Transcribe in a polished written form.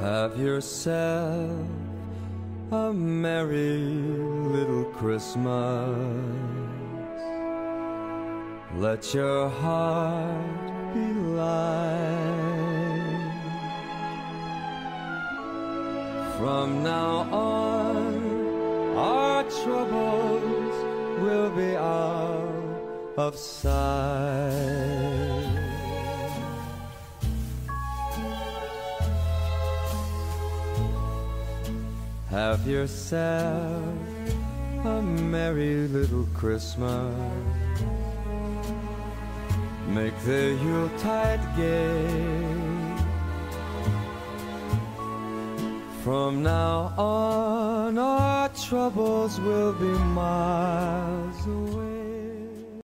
Have yourself a merry little Christmas. Let your heart be light. From now on, our troubles will be out of sight. Have yourself a merry little Christmas. Make the Yuletide gay. From now on, our troubles will be miles away.